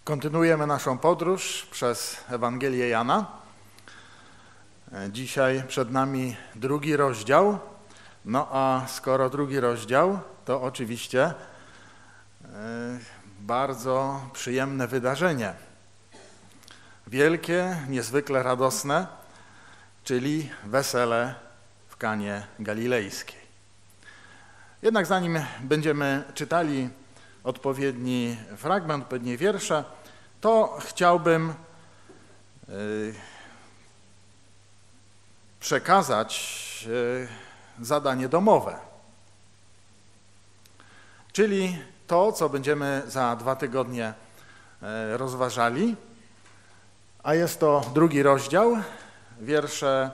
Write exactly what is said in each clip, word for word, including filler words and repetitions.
Kontynuujemy naszą podróż przez Ewangelię Jana. Dzisiaj przed nami drugi rozdział. No a skoro drugi rozdział, to oczywiście bardzo przyjemne wydarzenie. Wielkie, niezwykle radosne, czyli wesele w Kanie Galilejskiej. Jednak zanim będziemy czytali odpowiedni fragment, odpowiednie wiersze, to chciałbym yy, przekazać yy, zadanie domowe. Czyli to, co będziemy za dwa tygodnie yy, rozważali, a jest to drugi rozdział, wiersze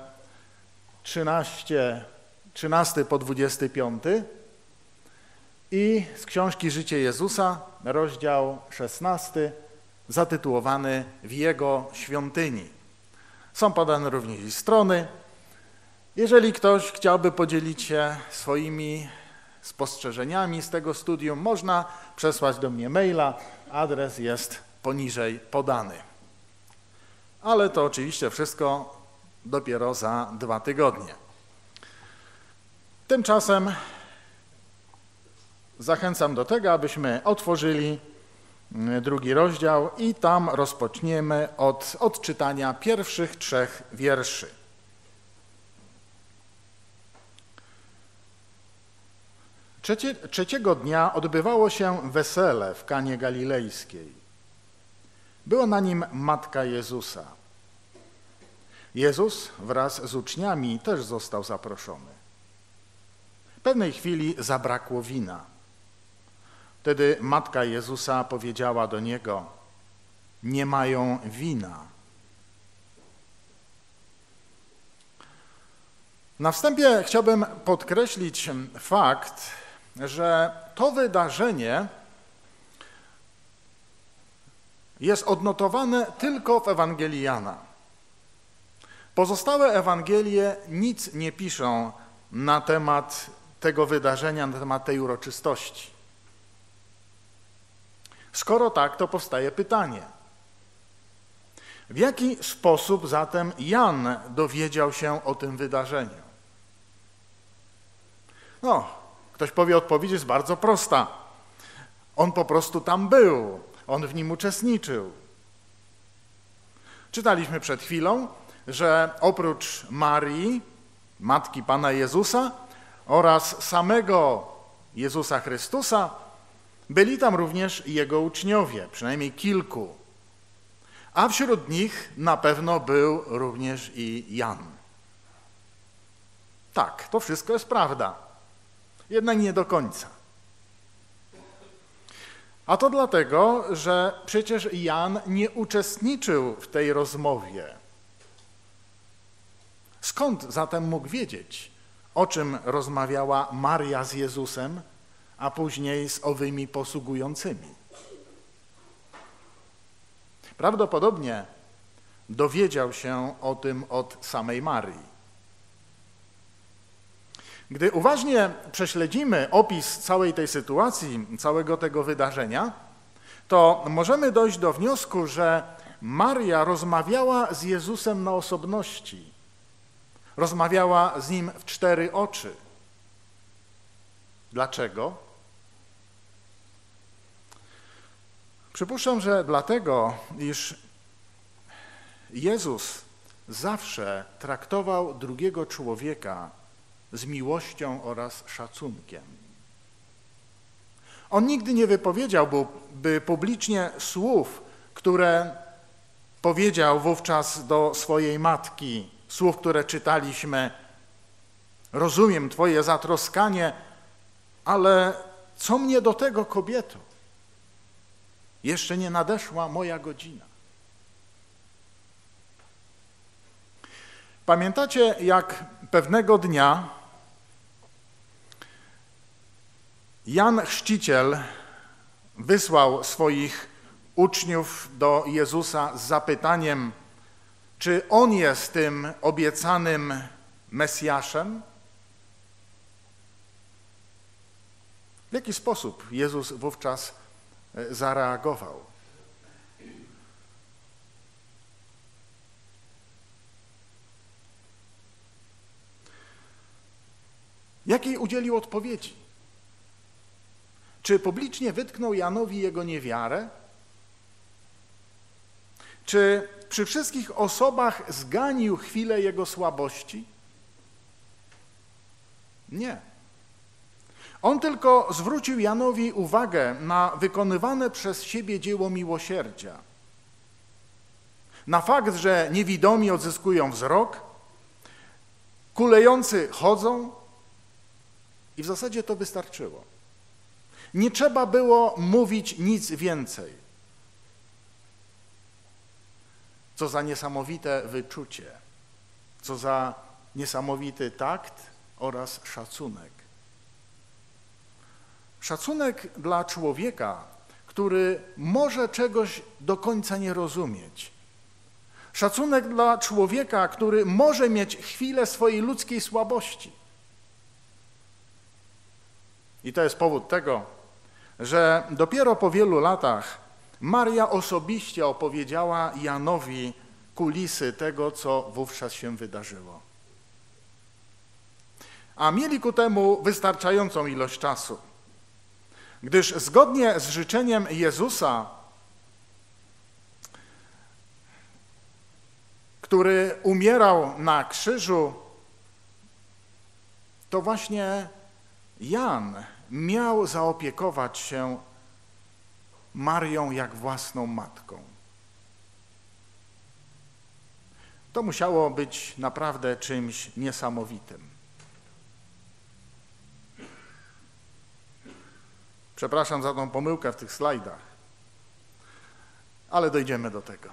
trzynasty po dwudziesty piąty i z książki Życie Jezusa, rozdział szesnasty, zatytułowany W Jego świątyni. Są podane również i strony. Jeżeli ktoś chciałby podzielić się swoimi spostrzeżeniami z tego studium, można przesłać do mnie maila. Adres jest poniżej podany. Ale to oczywiście wszystko dopiero za dwa tygodnie. Tymczasem zachęcam do tego, abyśmy otworzyli drugi rozdział i tam rozpoczniemy od odczytania pierwszych trzech wierszy. Trzecie, trzeciego dnia odbywało się wesele w Kanie Galilejskiej. Była na nim matka Jezusa. Jezus wraz z uczniami też został zaproszony. W pewnej chwili zabrakło wina. Wtedy matka Jezusa powiedziała do Niego: nie mają wina. Na wstępie chciałbym podkreślić fakt, że to wydarzenie jest odnotowane tylko w Ewangelii Jana. Pozostałe Ewangelie nic nie piszą na temat tego wydarzenia, na temat tej uroczystości. Skoro tak, to powstaje pytanie. W jaki sposób zatem Jan dowiedział się o tym wydarzeniu? No, ktoś powie, odpowiedź jest bardzo prosta. On po prostu tam był, on w nim uczestniczył. Czytaliśmy przed chwilą, że oprócz Marii, matki Pana Jezusa oraz samego Jezusa Chrystusa, byli tam również Jego uczniowie, przynajmniej kilku. A wśród nich na pewno był również i Jan. Tak, to wszystko jest prawda. Jednak nie do końca. A to dlatego, że przecież Jan nie uczestniczył w tej rozmowie. Skąd zatem mógł wiedzieć, o czym rozmawiała Maria z Jezusem, a później z owymi posługującymi? Prawdopodobnie dowiedział się o tym od samej Marii. Gdy uważnie prześledzimy opis całej tej sytuacji, całego tego wydarzenia, to możemy dojść do wniosku, że Maria rozmawiała z Jezusem na osobności. Rozmawiała z Nim w cztery oczy. Dlaczego? Przypuszczam, że dlatego, iż Jezus zawsze traktował drugiego człowieka z miłością oraz szacunkiem. On nigdy nie wypowiedziałby publicznie słów, które powiedział wówczas do swojej matki, słów, które czytaliśmy: rozumiem Twoje zatroskanie, ale co mnie do tego, kobieto? Jeszcze nie nadeszła moja godzina. Pamiętacie, jak pewnego dnia Jan Chrzciciel wysłał swoich uczniów do Jezusa z zapytaniem, czy On jest tym obiecanym Mesjaszem? W jaki sposób Jezus wówczas zareagował? Jakiej udzielił odpowiedzi? Czy publicznie wytknął Janowi jego niewiarę? Czy przy wszystkich osobach zganił chwilę jego słabości? Nie. On tylko zwrócił Janowi uwagę na wykonywane przez siebie dzieło miłosierdzia. Na fakt, że niewidomi odzyskują wzrok, kulejący chodzą i w zasadzie to wystarczyło. Nie trzeba było mówić nic więcej. Co za niesamowite wyczucie, co za niesamowity takt oraz szacunek. Szacunek dla człowieka, który może czegoś do końca nie rozumieć. Szacunek dla człowieka, który może mieć chwilę swojej ludzkiej słabości. I to jest powód tego, że dopiero po wielu latach Maria osobiście opowiedziała Janowi kulisy tego, co wówczas się wydarzyło. A mieli ku temu wystarczającą ilość czasu, gdyż zgodnie z życzeniem Jezusa, który umierał na krzyżu, to właśnie Jan miał zaopiekować się Marią jak własną matką. To musiało być naprawdę czymś niesamowitym. Przepraszam za tą pomyłkę w tych slajdach, ale dojdziemy do tego.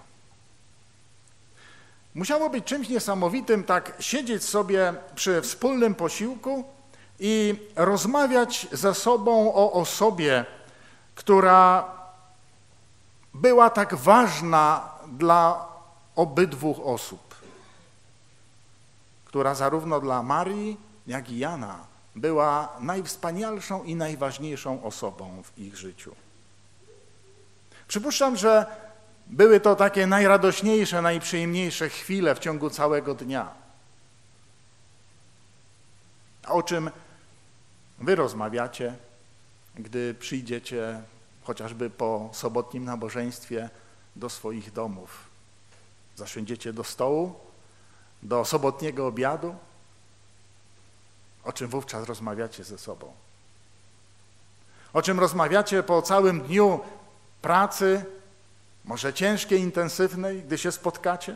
Musiało być czymś niesamowitym tak siedzieć sobie przy wspólnym posiłku i rozmawiać ze sobą o osobie, która była tak ważna dla obydwu osób, która zarówno dla Marii, jak i Jana była najwspanialszą i najważniejszą osobą w ich życiu. Przypuszczam, że były to takie najradośniejsze, najprzyjemniejsze chwile w ciągu całego dnia. O czym wy rozmawiacie, gdy przyjdziecie chociażby po sobotnim nabożeństwie do swoich domów. Zasiądziecie do stołu, do sobotniego obiadu. O czym wówczas rozmawiacie ze sobą? O czym rozmawiacie po całym dniu pracy, może ciężkiej, intensywnej, gdy się spotkacie?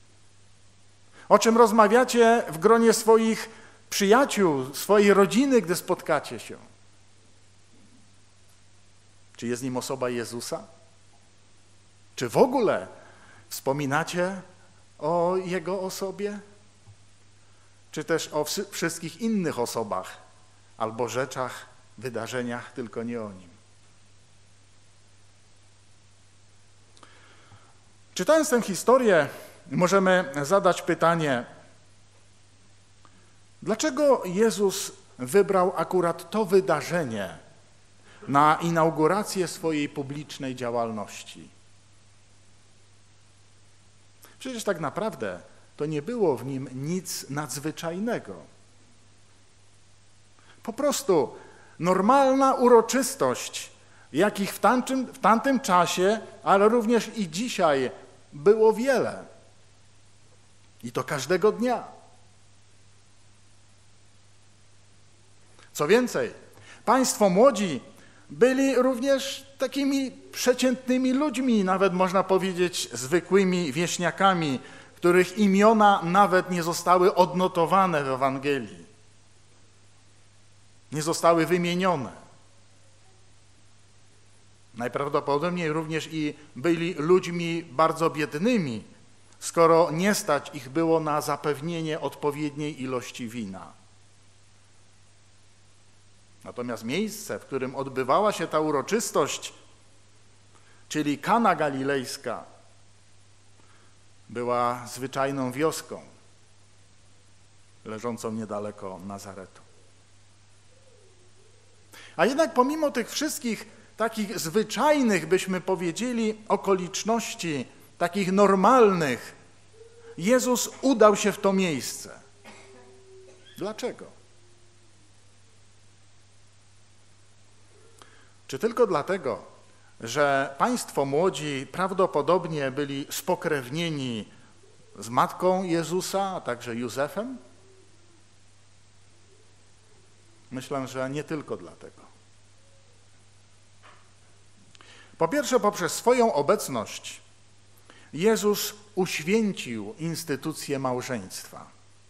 O czym rozmawiacie w gronie swoich przyjaciół, swojej rodziny, gdy spotkacie się? Czy jest nim osoba Jezusa? Czy w ogóle wspominacie o Jego osobie? Czy też o wszystkich innych osobach albo rzeczach, wydarzeniach, tylko nie o Nim? Czytając tę historię, możemy zadać pytanie, dlaczego Jezus wybrał akurat to wydarzenie na inaugurację swojej publicznej działalności? Przecież tak naprawdę to nie było w nim nic nadzwyczajnego. Po prostu normalna uroczystość, jakich w tamtym, w tamtym czasie, ale również i dzisiaj było wiele. I to każdego dnia. Co więcej, państwo młodzi byli również takimi przeciętnymi ludźmi, nawet można powiedzieć zwykłymi wieśniakami, których imiona nawet nie zostały odnotowane w Ewangelii. Nie zostały wymienione. Najprawdopodobniej również i byli ludźmi bardzo biednymi, skoro nie stać ich było na zapewnienie odpowiedniej ilości wina. Natomiast miejsce, w którym odbywała się ta uroczystość, czyli Kana Galilejska, była zwyczajną wioską leżącą niedaleko Nazaretu. A jednak pomimo tych wszystkich takich zwyczajnych, byśmy powiedzieli, okoliczności, takich normalnych, Jezus udał się w to miejsce. Dlaczego? Czy tylko dlatego, że państwo młodzi prawdopodobnie byli spokrewnieni z matką Jezusa, a także Józefem? Myślę, że nie tylko dlatego. Po pierwsze, poprzez swoją obecność Jezus uświęcił instytucję małżeństwa.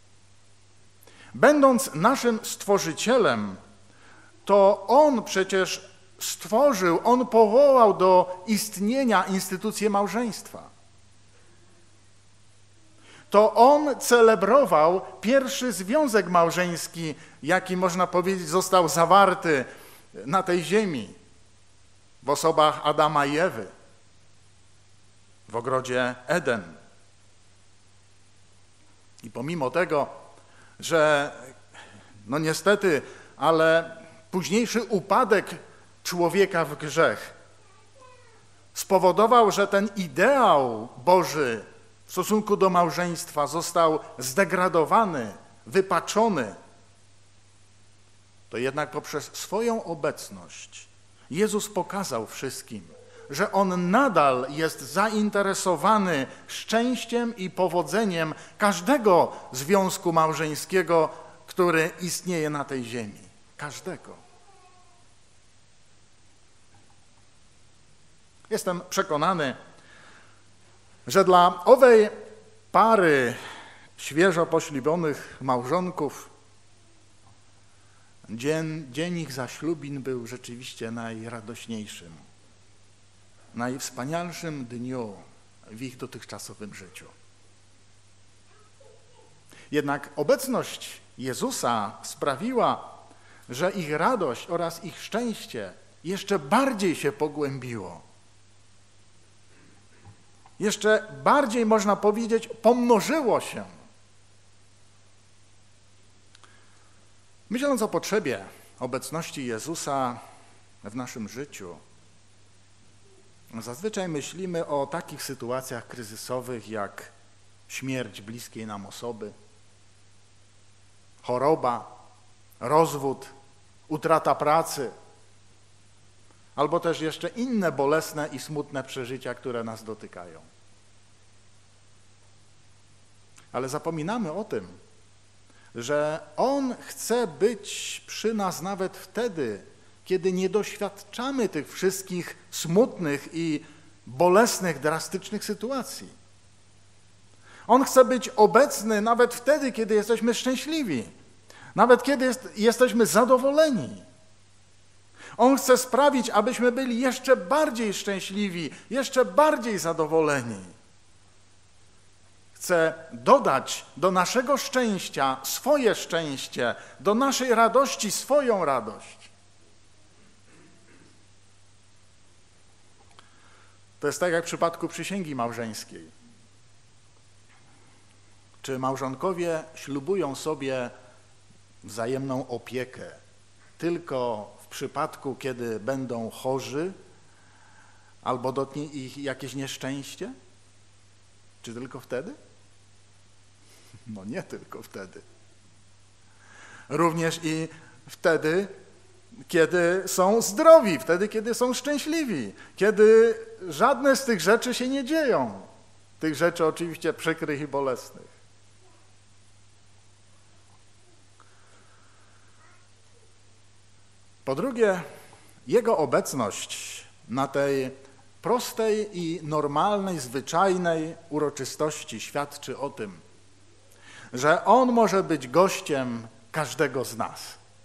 Będąc naszym Stworzycielem, to On przecież stworzył, On powołał do istnienia instytucję małżeństwa. To On celebrował pierwszy związek małżeński, jaki, można powiedzieć, został zawarty na tej ziemi w osobach Adama i Ewy w ogrodzie Eden. I pomimo tego, że no niestety, ale późniejszy upadek człowieka w grzech spowodował, że ten ideał Boży w stosunku do małżeństwa został zdegradowany, wypaczony, to jednak poprzez swoją obecność Jezus pokazał wszystkim, że On nadal jest zainteresowany szczęściem i powodzeniem każdego związku małżeńskiego, który istnieje na tej ziemi. Każdego. Jestem przekonany, że dla owej pary świeżo poślubionych małżonków dzień, dzień ich zaślubin był rzeczywiście najradośniejszym, najwspanialszym dniu w ich dotychczasowym życiu. Jednak obecność Jezusa sprawiła, że ich radość oraz ich szczęście jeszcze bardziej się pogłębiło. Jeszcze bardziej, można powiedzieć, pomnożyło się. Myśląc o potrzebie obecności Jezusa w naszym życiu, zazwyczaj myślimy o takich sytuacjach kryzysowych jak śmierć bliskiej nam osoby, choroba, rozwód, utrata pracy, albo też jeszcze inne bolesne i smutne przeżycia, które nas dotykają. Ale zapominamy o tym, że On chce być przy nas nawet wtedy, kiedy nie doświadczamy tych wszystkich smutnych i bolesnych, drastycznych sytuacji. On chce być obecny nawet wtedy, kiedy jesteśmy szczęśliwi, nawet kiedy jest, jesteśmy zadowoleni. On chce sprawić, abyśmy byli jeszcze bardziej szczęśliwi, jeszcze bardziej zadowoleni. Chce dodać do naszego szczęścia swoje szczęście, do naszej radości swoją radość. To jest tak jak w przypadku przysięgi małżeńskiej. Czy małżonkowie ślubują sobie wzajemną opiekę tylko w przypadku, kiedy będą chorzy albo dotknie ich jakieś nieszczęście? Czy tylko wtedy? No nie tylko wtedy. Również i wtedy, kiedy są zdrowi, wtedy, kiedy są szczęśliwi, kiedy żadne z tych rzeczy się nie dzieją. Tych rzeczy oczywiście przykrych i bolesnych. Po drugie, Jego obecność na tej prostej i normalnej, zwyczajnej uroczystości świadczy o tym, że On może być gościem każdego z nas.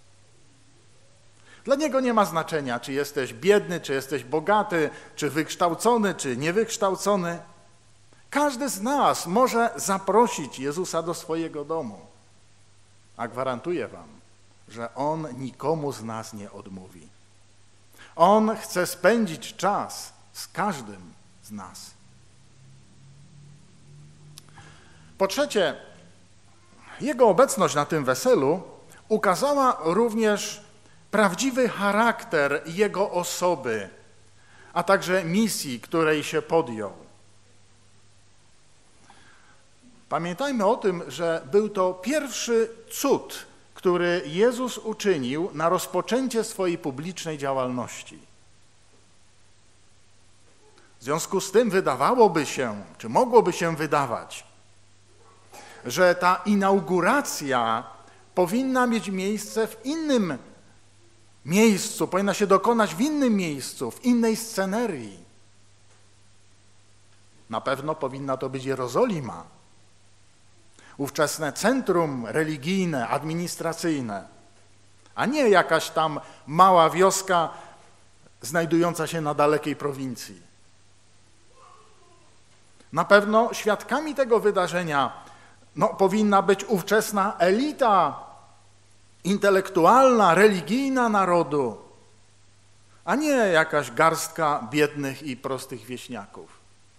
Dla Niego nie ma znaczenia, czy jesteś biedny, czy jesteś bogaty, czy wykształcony, czy niewykształcony. Każdy z nas może zaprosić Jezusa do swojego domu, a gwarantuję wam, że On nikomu z nas nie odmówi. On chce spędzić czas z każdym z nas. Po trzecie, Jego obecność na tym weselu ukazała również prawdziwy charakter Jego osoby, a także misji, której się podjął. Pamiętajmy o tym, że był to pierwszy cud, który Jezus uczynił na rozpoczęcie swojej publicznej działalności. W związku z tym wydawałoby się, czy mogłoby się wydawać, że ta inauguracja powinna mieć miejsce w innym miejscu, powinna się dokonać w innym miejscu, w innej scenerii. Na pewno powinna to być Jerozolima, ówczesne centrum religijne, administracyjne, a nie jakaś tam mała wioska znajdująca się na dalekiej prowincji. Na pewno świadkami tego wydarzenia no, powinna być ówczesna elita intelektualna, religijna narodu, a nie jakaś garstka biednych i prostych wieśniaków.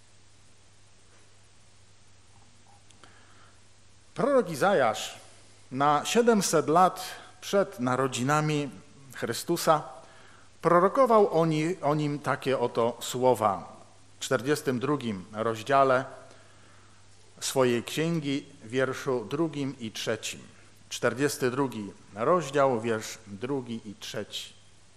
Prorok Izajasz na siedemset lat przed narodzinami Chrystusa prorokował o, ni, o nim takie oto słowa w czterdziestym drugim rozdziale swojej księgi, wierszu drugim i trzecim. czterdziesty drugi rozdział, wiersz drugi i trzeci.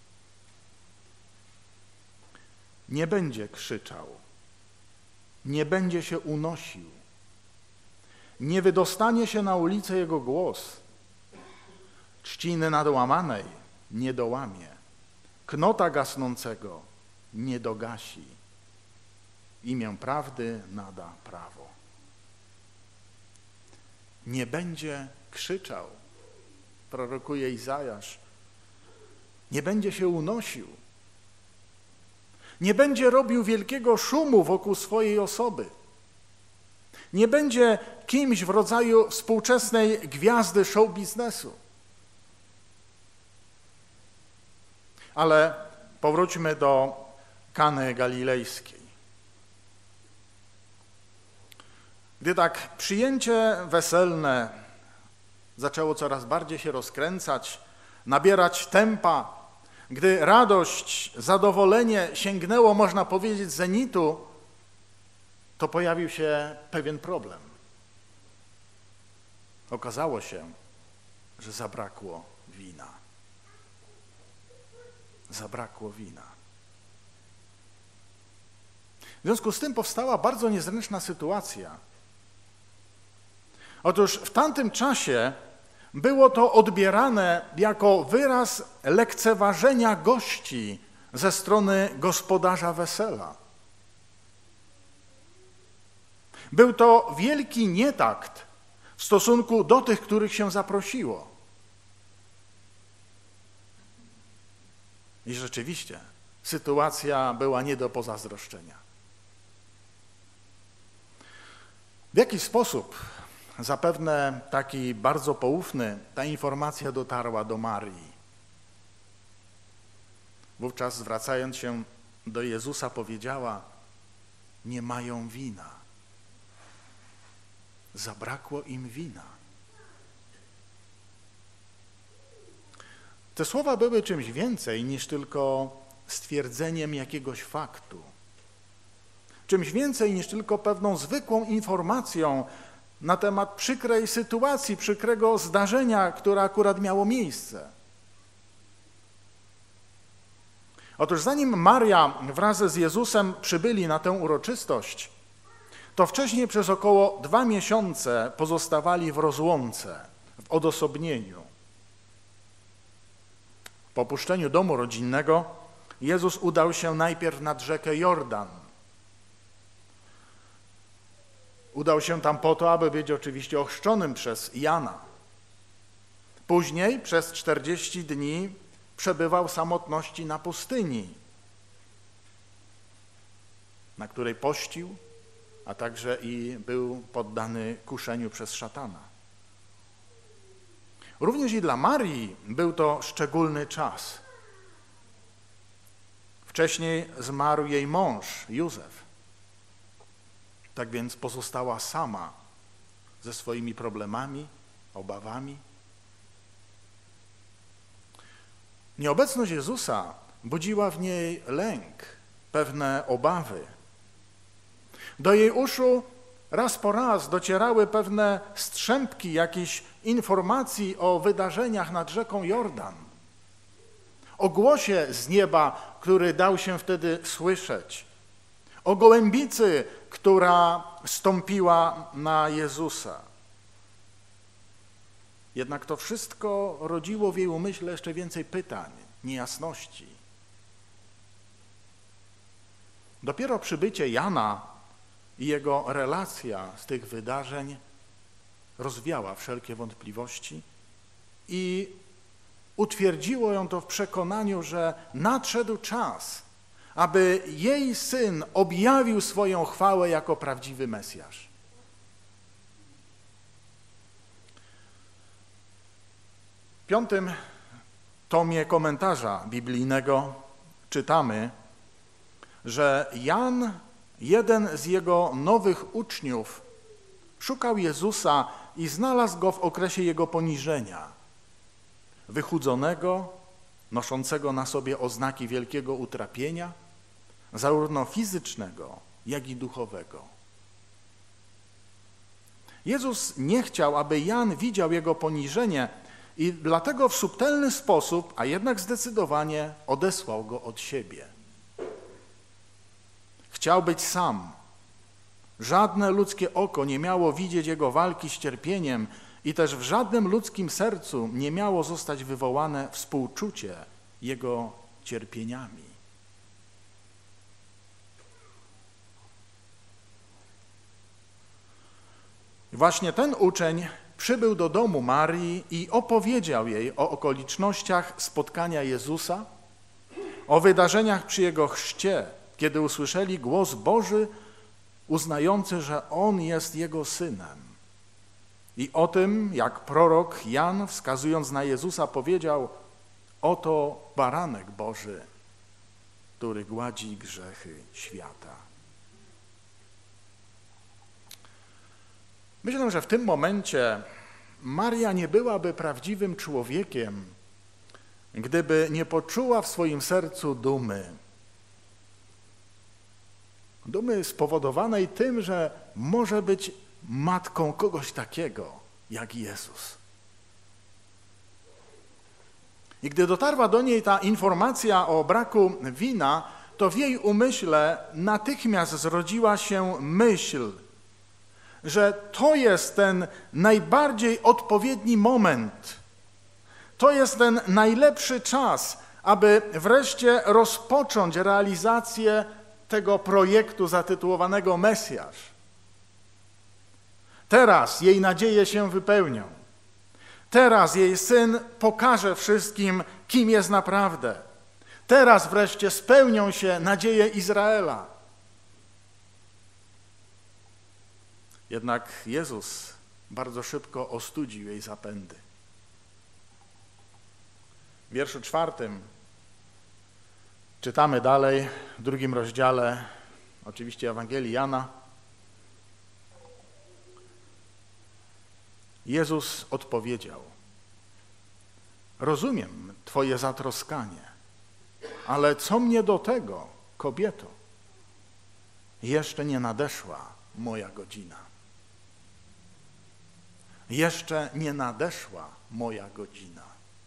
Nie będzie krzyczał, nie będzie się unosił, nie wydostanie się na ulicę jego głos, trzciny nadłamanej nie dołamie, knota gasnącego nie dogasi, imię prawdy nada prawo. Nie będzie krzyczał, prorokuje Izajasz, nie będzie się unosił, nie będzie robił wielkiego szumu wokół swojej osoby, nie będzie kimś w rodzaju współczesnej gwiazdy show biznesu. Ale powróćmy do Kany Galilejskiej. Gdy tak przyjęcie weselne zaczęło coraz bardziej się rozkręcać, nabierać tempa, gdy radość, zadowolenie sięgnęło, można powiedzieć, zenitu, to pojawił się pewien problem. Okazało się, że zabrakło wina. Zabrakło wina. W związku z tym powstała bardzo niezręczna sytuacja. Otóż w tamtym czasie było to odbierane jako wyraz lekceważenia gości ze strony gospodarza wesela. Był to wielki nietakt w stosunku do tych, których się zaprosiło. I rzeczywiście sytuacja była nie do pozazdroszczenia. W jaki sposób, zapewne taki bardzo poufny, ta informacja dotarła do Marii? Wówczas, zwracając się do Jezusa, powiedziała: nie mają wina. Zabrakło im wina. Te słowa były czymś więcej niż tylko stwierdzeniem jakiegoś faktu. Czymś więcej niż tylko pewną zwykłą informacją na temat przykrej sytuacji, przykrego zdarzenia, które akurat miało miejsce. Otóż zanim Maria wraz z Jezusem przybyli na tę uroczystość, to wcześniej przez około dwa miesiące pozostawali w rozłące, w odosobnieniu. Po opuszczeniu domu rodzinnego Jezus udał się najpierw nad rzekę Jordan. Udał się tam po to, aby być oczywiście ochrzczonym przez Jana. Później przez czterdzieści dni przebywał w samotności na pustyni, na której pościł, a także i był poddany kuszeniu przez szatana. Również i dla Marii był to szczególny czas. Wcześniej zmarł jej mąż, Józef. Tak więc pozostała sama ze swoimi problemami, obawami. Nieobecność Jezusa budziła w niej lęk, pewne obawy. Do jej uszu raz po raz docierały pewne strzępki jakichś informacji o wydarzeniach nad rzeką Jordan. O głosie z nieba, który dał się wtedy słyszeć. o gołębicy, która stąpiła na Jezusa. Jednak to wszystko rodziło w jej umyśle jeszcze więcej pytań, niejasności. Dopiero przybycie Jana i jego relacja z tych wydarzeń rozwiała wszelkie wątpliwości i utwierdziło ją to w przekonaniu, że nadszedł czas, aby jej Syn objawił swoją chwałę jako prawdziwy Mesjasz. W piątym tomie komentarza biblijnego czytamy, że Jan, jeden z jego nowych uczniów, szukał Jezusa i znalazł go w okresie jego poniżenia, wychudzonego, noszącego na sobie oznaki wielkiego utrapienia, zarówno fizycznego, jak i duchowego. Jezus nie chciał, aby Jan widział jego poniżenie i dlatego w subtelny sposób, a jednak zdecydowanie odesłał go od siebie. Chciał być sam. Żadne ludzkie oko nie miało widzieć jego walki z cierpieniem i też w żadnym ludzkim sercu nie miało zostać wywołane współczucie jego cierpieniami. Właśnie ten uczeń przybył do domu Marii i opowiedział jej o okolicznościach spotkania Jezusa, o wydarzeniach przy jego chrzcie, kiedy usłyszeli głos Boży uznający, że On jest Jego Synem. I o tym, jak prorok Jan, wskazując na Jezusa, powiedział: oto baranek Boży, który gładzi grzechy świata. Myślę, że w tym momencie Maria nie byłaby prawdziwym człowiekiem, gdyby nie poczuła w swoim sercu dumy. Dumy spowodowanej tym, że może być matką kogoś takiego jak Jezus. I gdy dotarła do niej ta informacja o braku wina, to w jej umyśle natychmiast zrodziła się myśl, że to jest ten najbardziej odpowiedni moment, to jest ten najlepszy czas, aby wreszcie rozpocząć realizację tego projektu zatytułowanego Mesjasz. Teraz jej nadzieje się wypełnią. Teraz jej Syn pokaże wszystkim, kim jest naprawdę. Teraz wreszcie spełnią się nadzieje Izraela. Jednak Jezus bardzo szybko ostudził jej zapędy. W wierszu czwartym czytamy dalej, w drugim rozdziale, oczywiście Ewangelii Jana. Jezus odpowiedział: rozumiem Twoje zatroskanie, ale co mnie do tego, kobieto? Jeszcze nie nadeszła moja godzina. Jeszcze nie nadeszła moja godzina.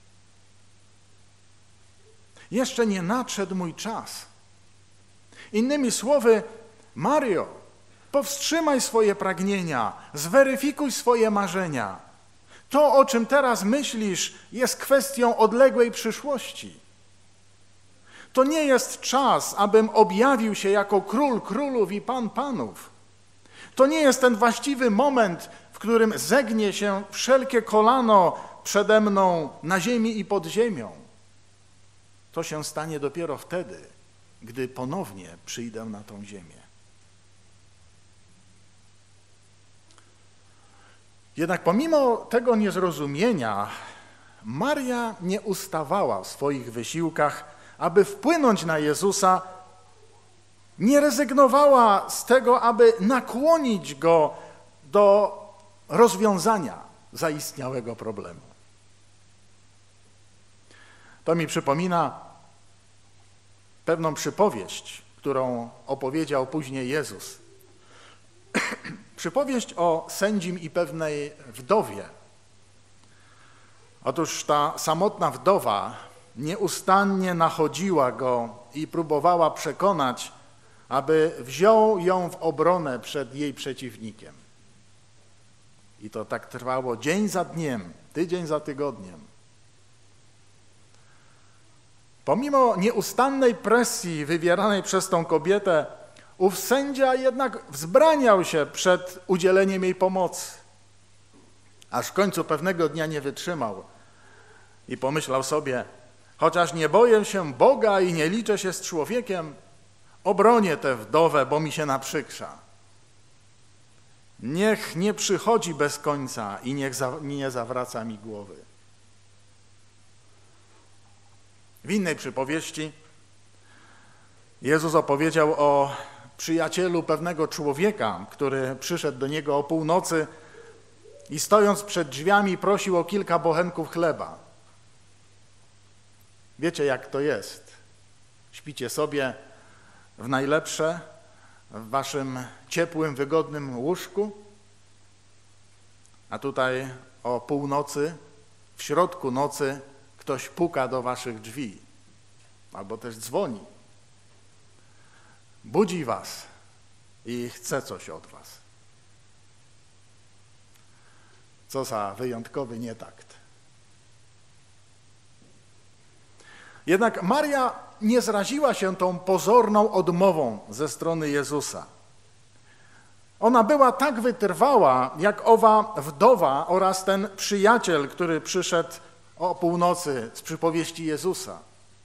Jeszcze nie nadszedł mój czas. Innymi słowy, Mario, powstrzymaj swoje pragnienia, zweryfikuj swoje marzenia. To, o czym teraz myślisz, jest kwestią odległej przyszłości. To nie jest czas, abym objawił się jako król królów i pan panów. To nie jest ten właściwy moment, w którym zegnie się wszelkie kolano przede mną na ziemi i pod ziemią. To się stanie dopiero wtedy, gdy ponownie przyjdę na tą ziemię. Jednak pomimo tego niezrozumienia, Maria nie ustawała w swoich wysiłkach, aby wpłynąć na Jezusa, nie rezygnowała z tego, aby nakłonić Go do rozwiązania zaistniałego problemu. To mi przypomina pewną przypowieść, którą opowiedział później Jezus. Przypowieść o sędzim i pewnej wdowie. Otóż ta samotna wdowa nieustannie nachodziła go i próbowała przekonać, aby wziął ją w obronę przed jej przeciwnikiem. I to tak trwało dzień za dniem, tydzień za tygodniem. Pomimo nieustannej presji wywieranej przez tą kobietę, ów sędzia jednak wzbraniał się przed udzieleniem jej pomocy. Aż w końcu pewnego dnia nie wytrzymał i pomyślał sobie, chociaż nie boję się Boga i nie liczę się z człowiekiem, obronię tę wdowę, bo mi się naprzykrza. Niech nie przychodzi bez końca i niech za, nie zawraca mi głowy. W innej przypowieści Jezus opowiedział o przyjacielu pewnego człowieka, który przyszedł do niego o północy i stojąc przed drzwiami prosił o kilka bochenków chleba. Wiecie, jak to jest. Śpicie sobie w najlepsze, w waszym ciepłym, wygodnym łóżku, a tutaj o północy, w środku nocy ktoś puka do waszych drzwi albo też dzwoni. Budzi was i chce coś od was. Co za wyjątkowy nietakt. Jednak Maria nie zraziła się tą pozorną odmową ze strony Jezusa. Ona była tak wytrwała, jak owa wdowa oraz ten przyjaciel, który przyszedł o północy z przypowieści Jezusa.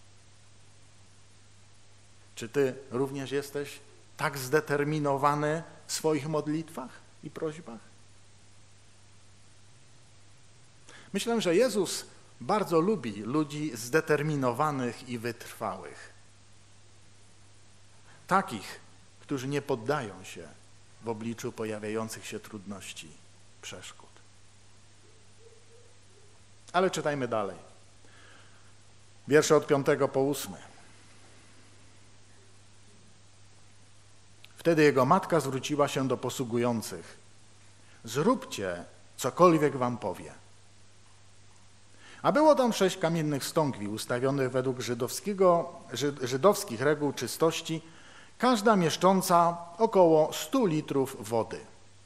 Czy ty również jesteś tak zdeterminowany w swoich modlitwach i prośbach? Myślę, że Jezus bardzo lubi ludzi zdeterminowanych i wytrwałych. Takich, którzy nie poddają się w obliczu pojawiających się trudności, przeszkód. Ale czytajmy dalej. Wiersze od piątego po ósmy. Wtedy jego matka zwróciła się do posługujących. Zróbcie, cokolwiek wam powie. A było tam sześć kamiennych stągwi ustawionych według żydowskiego, żydowskich reguł czystości, każda mieszcząca około stu litrów wody.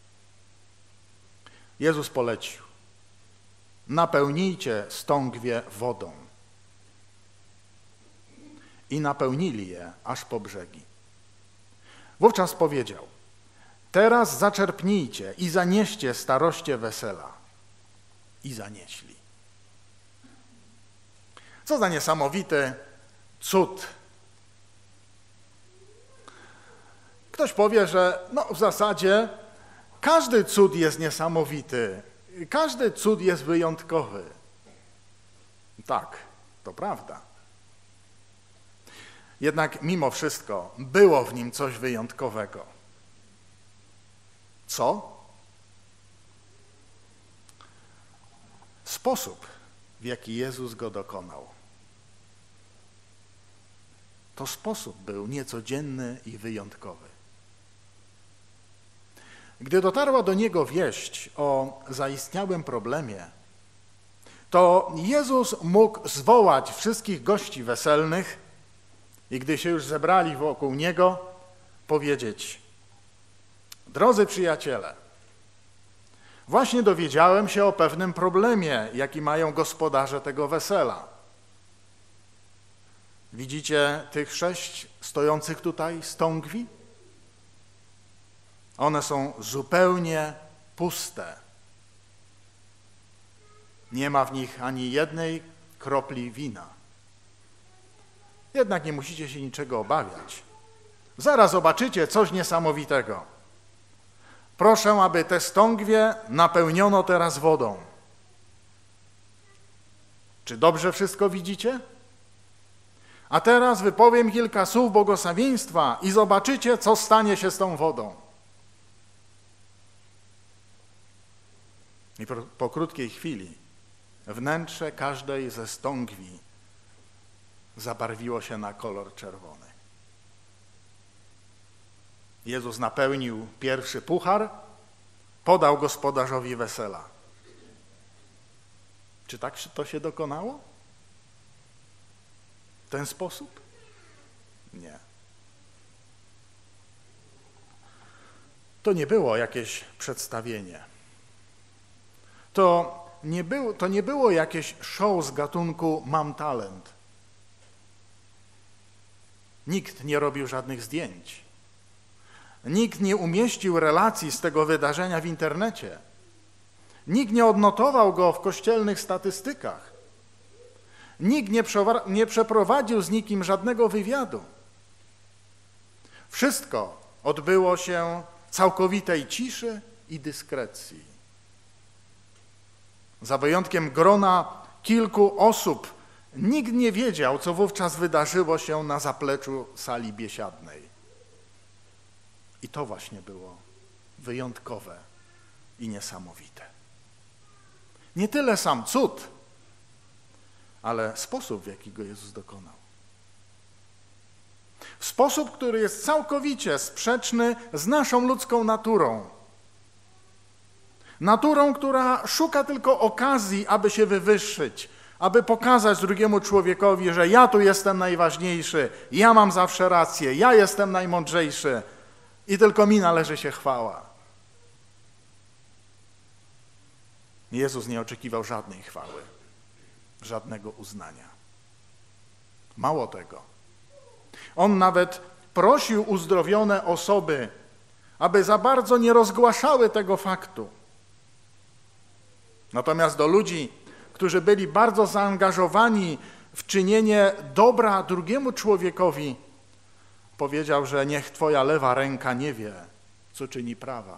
Jezus polecił: napełnijcie stągwie wodą. I napełnili je aż po brzegi. Wówczas powiedział: teraz zaczerpnijcie i zanieście staroście wesela. I zanieśli. Co za niesamowity cud. Ktoś powie, że no w zasadzie każdy cud jest niesamowity, każdy cud jest wyjątkowy. Tak, to prawda. Jednak mimo wszystko było w nim coś wyjątkowego. Co? Sposób, w jaki Jezus go dokonał. To sposób był niecodzienny i wyjątkowy. Gdy dotarła do niego wieść o zaistniałym problemie, to Jezus mógł zwołać wszystkich gości weselnych i gdy się już zebrali wokół niego, powiedzieć: drodzy przyjaciele, właśnie dowiedziałem się o pewnym problemie, jaki mają gospodarze tego wesela. Widzicie tych sześć stojących tutaj stągwi? One są zupełnie puste. Nie ma w nich ani jednej kropli wina. Jednak nie musicie się niczego obawiać. Zaraz zobaczycie coś niesamowitego. Proszę, aby te stągwie napełniono teraz wodą. Czy dobrze wszystko widzicie? A teraz wypowiem kilka słów błogosławieństwa i zobaczycie, co stanie się z tą wodą. I po krótkiej chwili wnętrze każdej ze stągwi zabarwiło się na kolor czerwony. Jezus napełnił pierwszy puchar, podał gospodarzowi wesela. Czy tak to się dokonało? W ten sposób? Nie. To nie było jakieś przedstawienie. To nie, był, to nie było jakieś show z gatunku mam talent. Nikt nie robił żadnych zdjęć. Nikt nie umieścił relacji z tego wydarzenia w internecie. Nikt nie odnotował go w kościelnych statystykach. Nikt nie, nie przeprowadził z nikim żadnego wywiadu. Wszystko odbyło się w całkowitej ciszy i dyskrecji. Za wyjątkiem grona kilku osób, nikt nie wiedział, co wówczas wydarzyło się na zapleczu sali biesiadnej. I to właśnie było wyjątkowe i niesamowite. Nie tyle sam cud, ale sposób, w jaki go Jezus dokonał. W sposób, który jest całkowicie sprzeczny z naszą ludzką naturą. Naturą, która szuka tylko okazji, aby się wywyższyć, aby pokazać drugiemu człowiekowi, że ja tu jestem najważniejszy, ja mam zawsze rację, ja jestem najmądrzejszy i tylko mi należy się chwała. Jezus nie oczekiwał żadnej chwały, żadnego uznania. Mało tego. On nawet prosił uzdrowione osoby, aby za bardzo nie rozgłaszały tego faktu. Natomiast do ludzi, którzy byli bardzo zaangażowani w czynienie dobra drugiemu człowiekowi, powiedział, że niech twoja lewa ręka nie wie, co czyni prawa.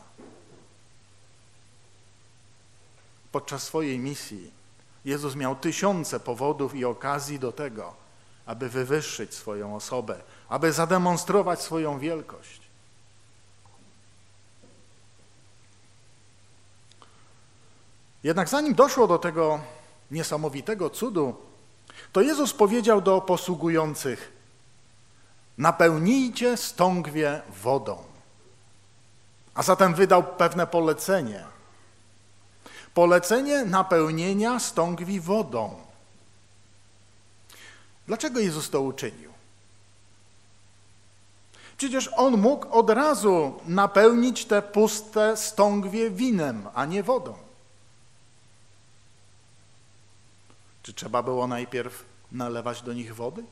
Podczas swojej misji Jezus miał tysiące powodów i okazji do tego, aby wywyższyć swoją osobę, aby zademonstrować swoją wielkość. Jednak zanim doszło do tego niesamowitego cudu, to Jezus powiedział do posługujących: napełnijcie stągwie wodą. A zatem wydał pewne polecenie. Polecenie napełnienia stągwi wodą. Dlaczego Jezus to uczynił? Przecież On mógł od razu napełnić te puste stągwie winem, a nie wodą. Czy trzeba było najpierw nalewać do nich wody?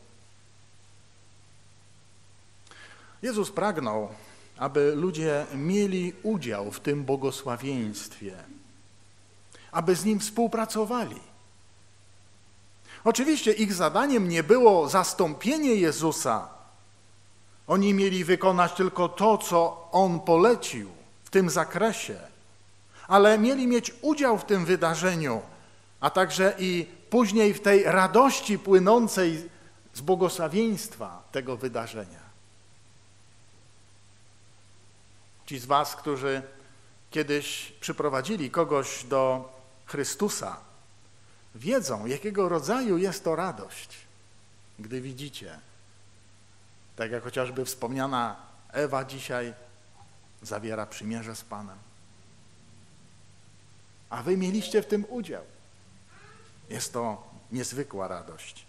Jezus pragnął, aby ludzie mieli udział w tym błogosławieństwie, aby z Nim współpracowali. Oczywiście ich zadaniem nie było zastąpienie Jezusa. Oni mieli wykonać tylko to, co On polecił w tym zakresie, ale mieli mieć udział w tym wydarzeniu, a także i później w tej radości płynącej z błogosławieństwa tego wydarzenia. Ci z was, którzy kiedyś przyprowadzili kogoś do Chrystusa, wiedzą, jakiego rodzaju jest to radość, gdy widzicie, tak jak chociażby wspomniana Ewa dzisiaj zawiera przymierze z Panem. A wy mieliście w tym udział. Jest to niezwykła radość.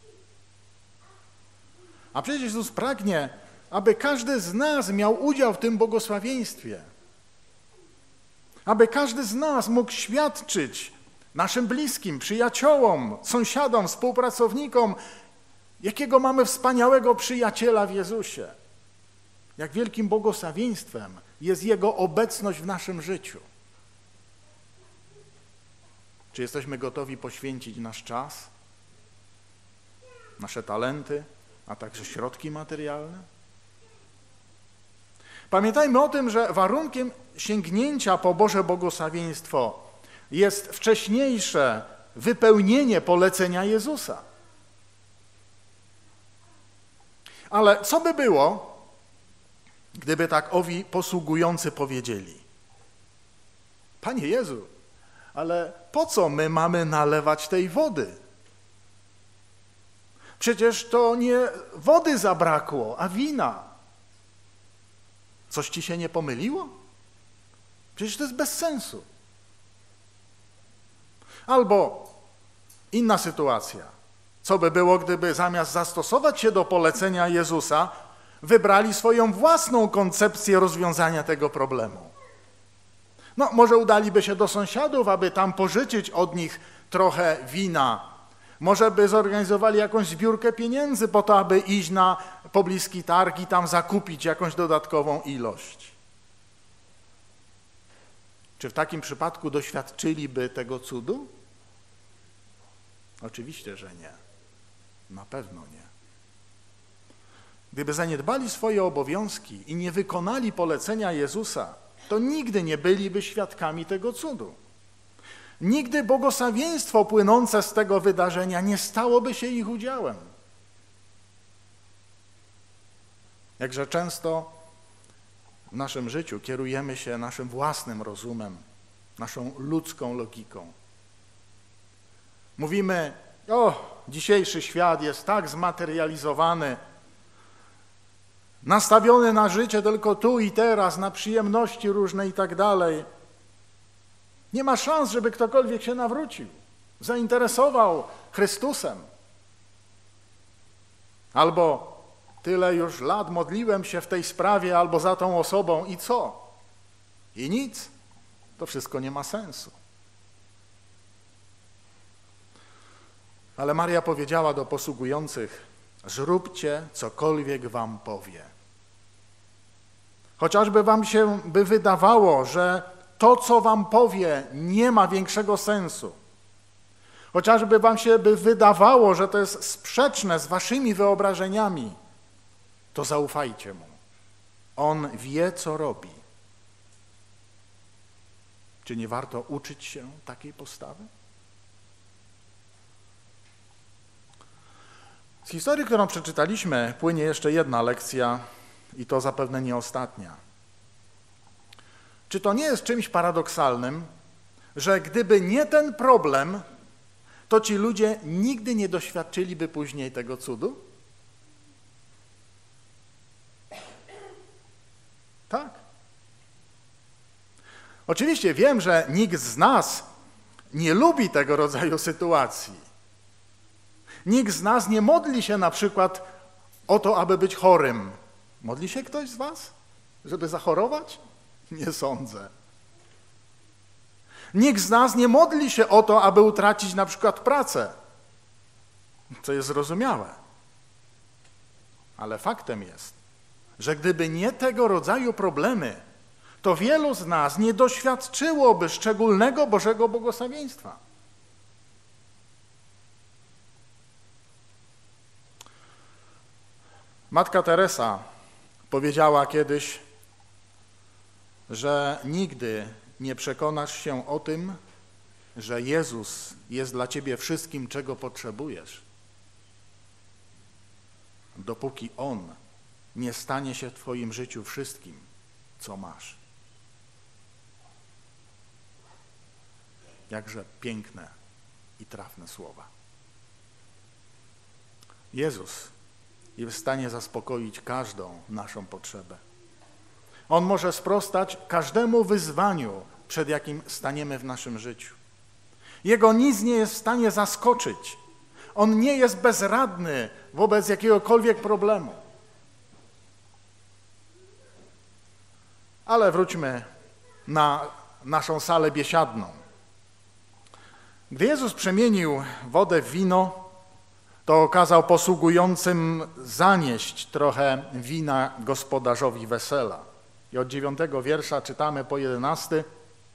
A przecież Jezus pragnie, aby każdy z nas miał udział w tym błogosławieństwie. Aby każdy z nas mógł świadczyć naszym bliskim, przyjaciołom, sąsiadom, współpracownikom, jakiego mamy wspaniałego przyjaciela w Jezusie. Jak wielkim błogosławieństwem jest Jego obecność w naszym życiu. Czy jesteśmy gotowi poświęcić nasz czas, nasze talenty, a także środki materialne? Pamiętajmy o tym, że warunkiem sięgnięcia po Boże błogosławieństwo jest wcześniejsze wypełnienie polecenia Jezusa. Ale co by było, gdyby tak owi posługujący powiedzieli: Panie Jezu, ale po co my mamy nalewać tej wody? Przecież to nie wody zabrakło, a wina. Coś ci się nie pomyliło? Przecież to jest bez sensu. Albo inna sytuacja. Co by było, gdyby zamiast zastosować się do polecenia Jezusa, wybrali swoją własną koncepcję rozwiązania tego problemu? No, może udaliby się do sąsiadów, aby tam pożyczyć od nich trochę wina. Może by zorganizowali jakąś zbiórkę pieniędzy po to, aby iść na pobliski targ i tam zakupić jakąś dodatkową ilość. Czy w takim przypadku doświadczyliby tego cudu? Oczywiście, że nie. Na pewno nie. Gdyby zaniedbali swoje obowiązki i nie wykonali polecenia Jezusa, to nigdy nie byliby świadkami tego cudu. Nigdy błogosławieństwo płynące z tego wydarzenia nie stałoby się ich udziałem. Jakże często w naszym życiu kierujemy się naszym własnym rozumem, naszą ludzką logiką. Mówimy, o, dzisiejszy świat jest tak zmaterializowany, nastawiony na życie tylko tu i teraz, na przyjemności różne i tak dalej. Nie ma szans, żeby ktokolwiek się nawrócił, zainteresował Chrystusem. Albo tyle już lat modliłem się w tej sprawie albo za tą osobą i co? I nic. To wszystko nie ma sensu. Ale Maria powiedziała do posługujących, zróbcie cokolwiek wam powie. Chociażby wam się by wydawało, że to, co wam powie, nie ma większego sensu. Chociażby wam się by wydawało, że to jest sprzeczne z waszymi wyobrażeniami, to zaufajcie mu. On wie, co robi. Czy nie warto uczyć się takiej postawy? Z historii, którą przeczytaliśmy, płynie jeszcze jedna lekcja i to zapewne nie ostatnia. Czy to nie jest czymś paradoksalnym, że gdyby nie ten problem, to ci ludzie nigdy nie doświadczyliby później tego cudu? Tak. Oczywiście wiem, że nikt z nas nie lubi tego rodzaju sytuacji. Nikt z nas nie modli się na przykład o to, aby być chorym. Modli się ktoś z was, żeby zachorować? Nie sądzę. Nikt z nas nie modli się o to, aby utracić na przykład pracę, co jest zrozumiałe. Ale faktem jest, że gdyby nie tego rodzaju problemy, to wielu z nas nie doświadczyłoby szczególnego Bożego błogosławieństwa. Matka Teresa powiedziała kiedyś, że nigdy nie przekonasz się o tym, że Jezus jest dla ciebie wszystkim, czego potrzebujesz, dopóki On nie stanie się w twoim życiu wszystkim, co masz. Jakże piękne i trafne słowa. Jezus jest w stanie zaspokoić każdą naszą potrzebę. On może sprostać każdemu wyzwaniu, przed jakim staniemy w naszym życiu. Jego nic nie jest w stanie zaskoczyć. On nie jest bezradny wobec jakiegokolwiek problemu. Ale wróćmy na naszą salę biesiadną. Gdy Jezus przemienił wodę w wino, to kazał posługującym zanieść trochę wina gospodarzowi wesela. I od dziewiątego wiersza czytamy po jedenasty.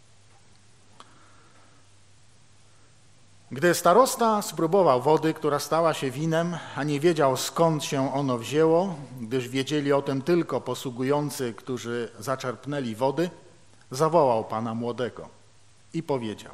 Gdy starosta spróbował wody, która stała się winem, a nie wiedział, skąd się ono wzięło, gdyż wiedzieli o tym tylko posługujący, którzy zaczerpnęli wody, zawołał pana młodego i powiedział: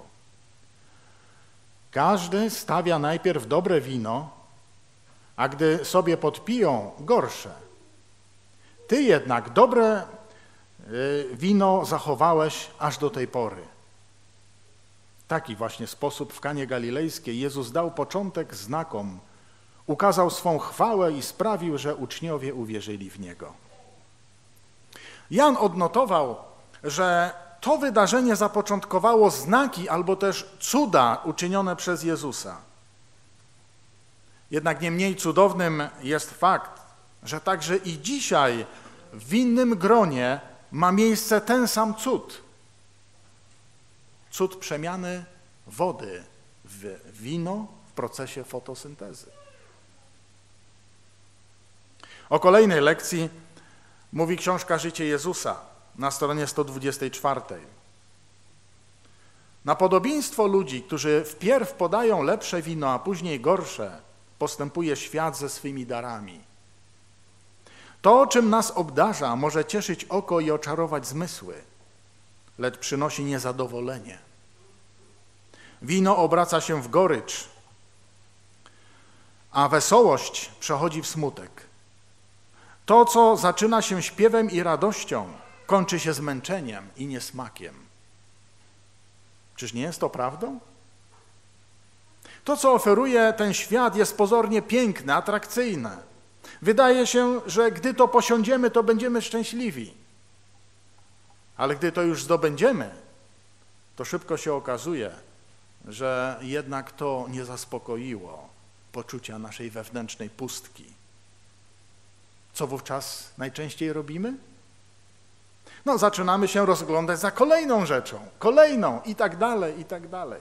każdy stawia najpierw dobre wino, a gdy sobie podpiją, gorsze. Ty jednak dobre wino zachowałeś aż do tej pory. W taki właśnie sposób w Kanie Galilejskiej Jezus dał początek znakom, ukazał swą chwałę i sprawił, że uczniowie uwierzyli w Niego. Jan odnotował, że to wydarzenie zapoczątkowało znaki albo też cuda uczynione przez Jezusa. Jednak nie mniej cudownym jest fakt, że także i dzisiaj w winnym gronie ma miejsce ten sam cud. cud przemiany wody w wino w procesie fotosyntezy. O kolejnej lekcji mówi książka Życie Jezusa na stronie sto dwudziestej czwartej. Na podobieństwo ludzi, którzy wpierw podają lepsze wino, a później gorsze, postępuje świat ze swymi darami. To, czym nas obdarza, może cieszyć oko i oczarować zmysły, lecz przynosi niezadowolenie. Wino obraca się w gorycz, a wesołość przechodzi w smutek. To, co zaczyna się śpiewem i radością, kończy się zmęczeniem i niesmakiem. Czyż nie jest to prawdą? To, co oferuje ten świat, jest pozornie piękne, atrakcyjne. Wydaje się, że gdy to posiądziemy, to będziemy szczęśliwi. Ale gdy to już zdobędziemy, to szybko się okazuje, że jednak to nie zaspokoiło poczucia naszej wewnętrznej pustki. Co wówczas najczęściej robimy? No, zaczynamy się rozglądać za kolejną rzeczą, kolejną i tak dalej, i tak dalej.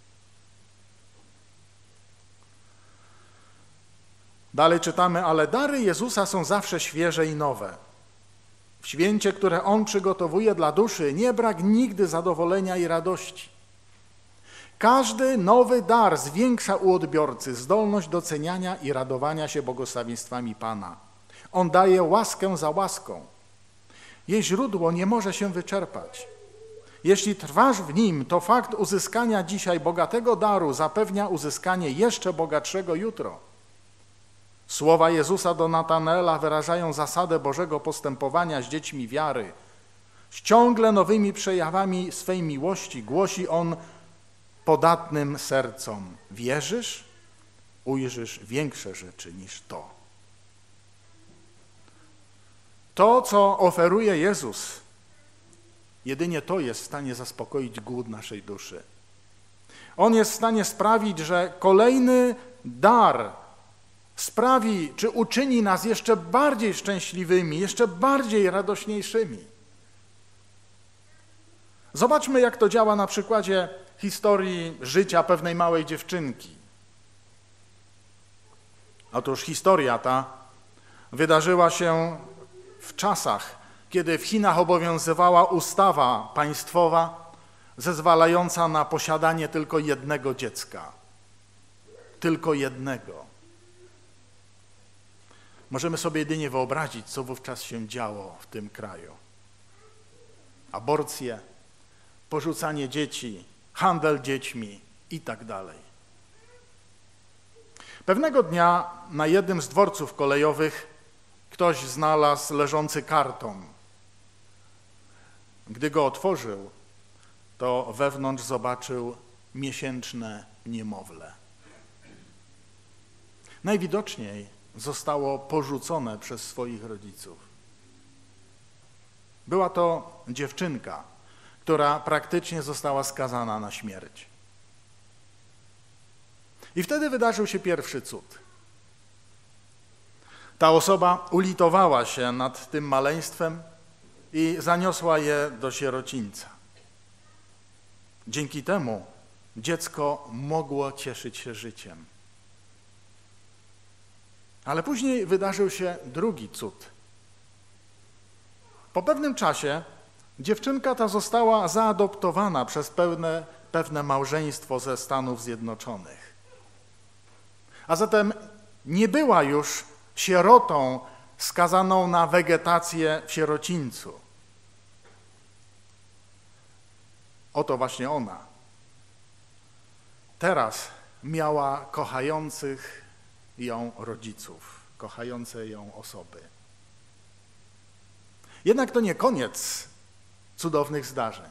Dalej czytamy, ale dary Jezusa są zawsze świeże i nowe. W święcie, które On przygotowuje dla duszy, nie brak nigdy zadowolenia i radości. Każdy nowy dar zwiększa u odbiorcy zdolność doceniania i radowania się błogosławieństwami Pana. On daje łaskę za łaską. Jej źródło nie może się wyczerpać. Jeśli trwasz w nim, to fakt uzyskania dzisiaj bogatego daru zapewnia uzyskanie jeszcze bogatszego jutro. Słowa Jezusa do Natanaela wyrażają zasadę Bożego postępowania z dziećmi wiary. Z ciągle nowymi przejawami swej miłości głosi On podatnym sercom. Wierzysz? Ujrzysz większe rzeczy niż to. To, co oferuje Jezus, jedynie to jest w stanie zaspokoić głód naszej duszy. On jest w stanie sprawić, że kolejny dar sprawi, czy uczyni nas jeszcze bardziej szczęśliwymi, jeszcze bardziej radośniejszymi. Zobaczmy, jak to działa na przykładzie historii życia pewnej małej dziewczynki. Otóż historia ta wydarzyła się w czasach, kiedy w Chinach obowiązywała ustawa państwowa zezwalająca na posiadanie tylko jednego dziecka. Tylko jednego. Możemy sobie jedynie wyobrazić, co wówczas się działo w tym kraju. Aborcje, porzucanie dzieci, handel dziećmi i tak dalej. Pewnego dnia na jednym z dworców kolejowych ktoś znalazł leżący karton. Gdy go otworzył, to wewnątrz zobaczył miesięczne niemowlę. Najwidoczniej zostało porzucone przez swoich rodziców. Była to dziewczynka, która praktycznie została skazana na śmierć. I wtedy wydarzył się pierwszy cud. Ta osoba ulitowała się nad tym maleństwem i zaniosła je do sierocińca. Dzięki temu dziecko mogło cieszyć się życiem. Ale później wydarzył się drugi cud. Po pewnym czasie dziewczynka ta została zaadoptowana przez pewne, pewne małżeństwo ze Stanów Zjednoczonych. A zatem nie była już sierotą skazaną na wegetację w sierocińcu. Oto właśnie ona. Teraz miała kochających ją rodziców, kochające ją osoby. Jednak to nie koniec cudownych zdarzeń.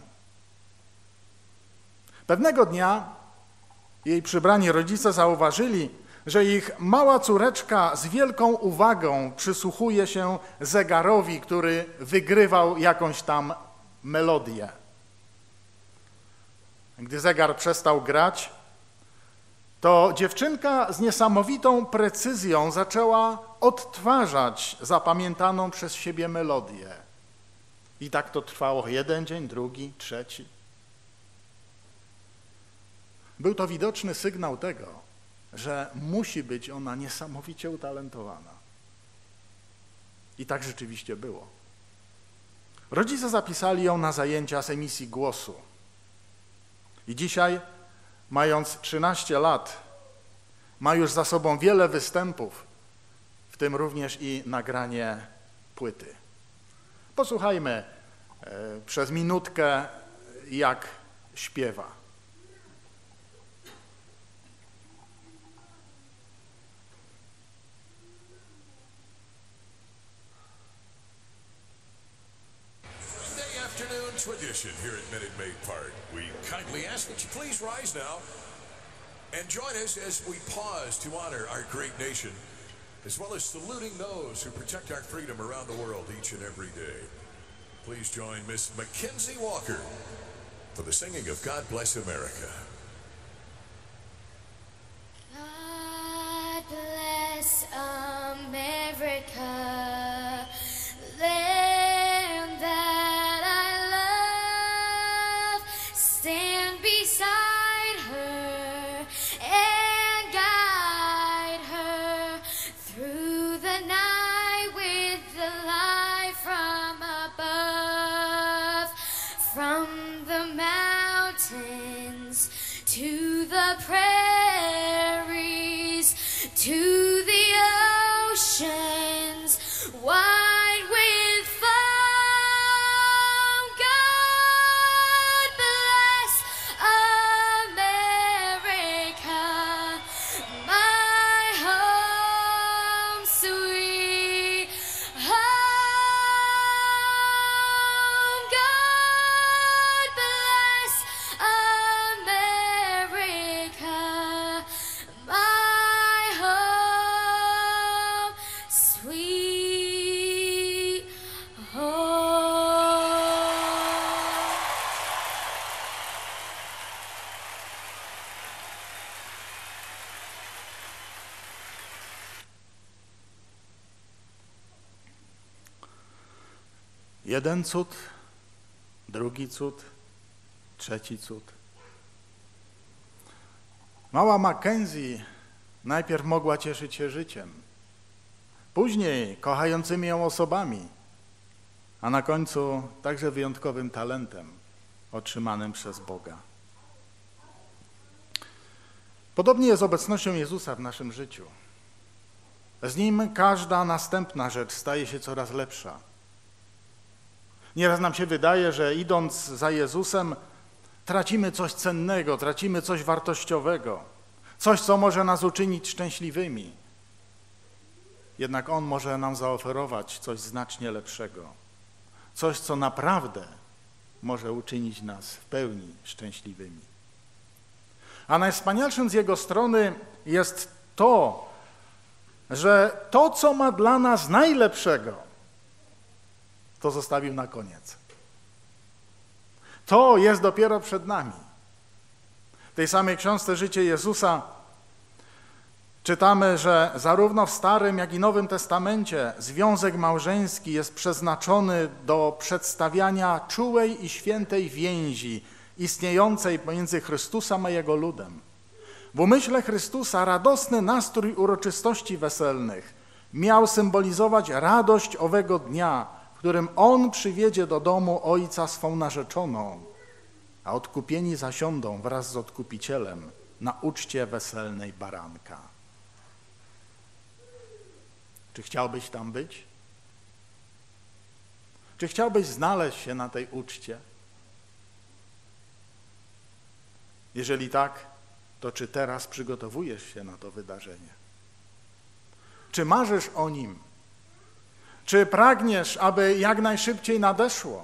Pewnego dnia jej przybrani rodzice zauważyli, że ich mała córeczka z wielką uwagą przysłuchuje się zegarowi, który wygrywał jakąś tam melodię. Gdy zegar przestał grać, to dziewczynka z niesamowitą precyzją zaczęła odtwarzać zapamiętaną przez siebie melodię. I tak to trwało jeden dzień, drugi, trzeci. Był to widoczny sygnał tego, że musi być ona niesamowicie utalentowana. I tak rzeczywiście było. Rodzice zapisali ją na zajęcia z emisji głosu. I dzisiaj, mając trzynaście lat, ma już za sobą wiele występów, w tym również i nagranie płyty. Posłuchajmy e, przez minutkę, jak śpiewa. Tradition here at Minute Maid Park. We kindly ask that you please rise now and join us as we pause to honor our great nation, as well as saluting those who protect our freedom around the world each and every day. Please join Miss Mackenzie Walker for the singing of God Bless America. God bless America. To the prairies, to the oceans, wide with foam. God bless America, my home sweet home. God bless America. Jeden cud, drugi cud, trzeci cud. Mała Mackenzie najpierw mogła cieszyć się życiem, później kochającymi ją osobami, a na końcu także wyjątkowym talentem otrzymanym przez Boga. Podobnie jest z obecnością Jezusa w naszym życiu. Z Nim każda następna rzecz staje się coraz lepsza. Nieraz nam się wydaje, że idąc za Jezusem tracimy coś cennego, tracimy coś wartościowego, coś, co może nas uczynić szczęśliwymi. Jednak On może nam zaoferować coś znacznie lepszego, coś, co naprawdę może uczynić nas w pełni szczęśliwymi. A najwspanialszym z Jego strony jest to, że to, co ma dla nas najlepszego, to zostawił na koniec. To jest dopiero przed nami. W tej samej książce Życie Jezusa czytamy, że zarówno w Starym, jak i Nowym Testamencie związek małżeński jest przeznaczony do przedstawiania czułej i świętej więzi istniejącej pomiędzy Chrystusem a Jego ludem. W umyśle Chrystusa radosny nastrój uroczystości weselnych miał symbolizować radość owego dnia, w którym On przywiedzie do domu Ojca swą narzeczoną, a odkupieni zasiądą wraz z Odkupicielem na uczcie weselnej baranka. Czy chciałbyś tam być? Czy chciałbyś znaleźć się na tej uczcie? Jeżeli tak, to czy teraz przygotowujesz się na to wydarzenie? Czy marzysz o nim? Czy pragniesz, aby jak najszybciej nadeszło?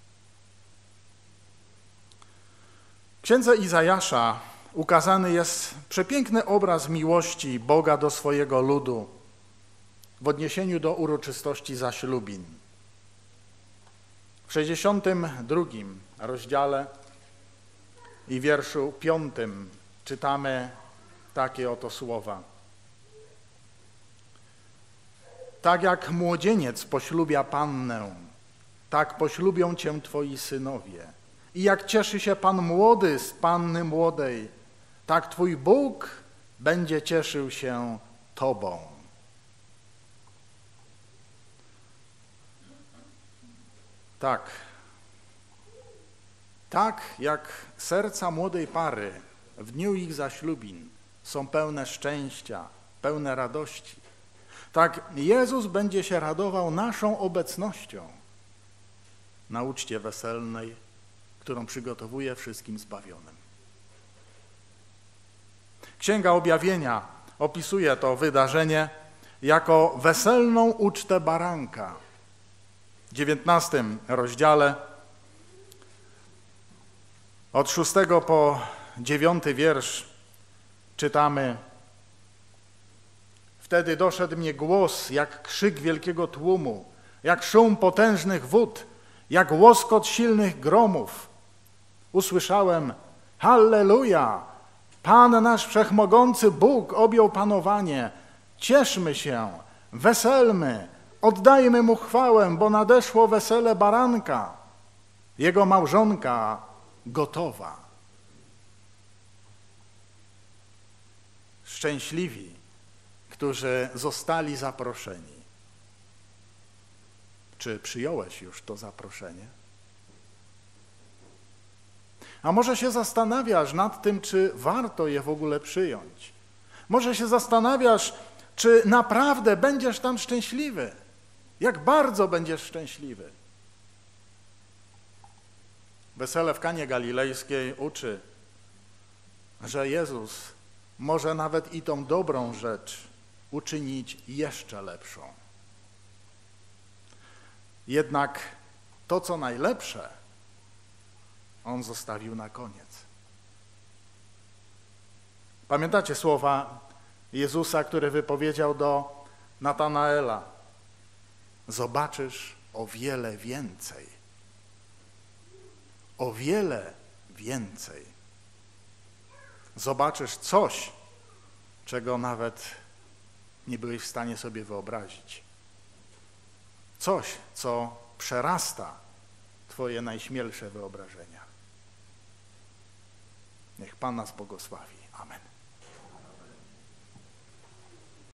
W księdze Izajasza ukazany jest przepiękny obraz miłości Boga do swojego ludu w odniesieniu do uroczystości zaślubin. W sześćdziesiątym drugim rozdziale i wierszu piątym czytamy takie oto słowa. Tak jak młodzieniec poślubia pannę, tak poślubią cię twoi synowie. I jak cieszy się pan młody z panny młodej, tak Twój Bóg będzie cieszył się Tobą. Tak, tak jak serca młodej pary w dniu ich zaślubin są pełne szczęścia, pełne radości, tak Jezus będzie się radował naszą obecnością na uczcie weselnej, którą przygotowuje wszystkim zbawionym. Księga Objawienia opisuje to wydarzenie jako weselną ucztę baranka. W dziewiętnastym rozdziale od szóstego po dziewiąty wiersz czytamy: Wtedy doszedł mnie głos jak krzyk wielkiego tłumu, jak szum potężnych wód, jak łoskot silnych gromów. Usłyszałem: Halleluja! Pan nasz wszechmogący Bóg objął panowanie. Cieszmy się, weselmy, oddajmy Mu chwałę, bo nadeszło wesele baranka. Jego małżonka gotowa. Szczęśliwi, którzy zostali zaproszeni. Czy przyjąłeś już to zaproszenie? A może się zastanawiasz nad tym, czy warto je w ogóle przyjąć? Może się zastanawiasz, czy naprawdę będziesz tam szczęśliwy? Jak bardzo będziesz szczęśliwy? Wesele w Kanie Galilejskiej uczy, że Jezus może nawet i tą dobrą rzecz uczynić jeszcze lepszą. Jednak to, co najlepsze, On zostawił na koniec. Pamiętacie słowa Jezusa, które wypowiedział do Natanaela? Zobaczysz o wiele więcej. O wiele więcej. Zobaczysz coś, czego nawet nie byłeś w stanie sobie wyobrazić. Coś, co przerasta Twoje najśmielsze wyobrażenia. Niech Pan nas błogosławi. Amen.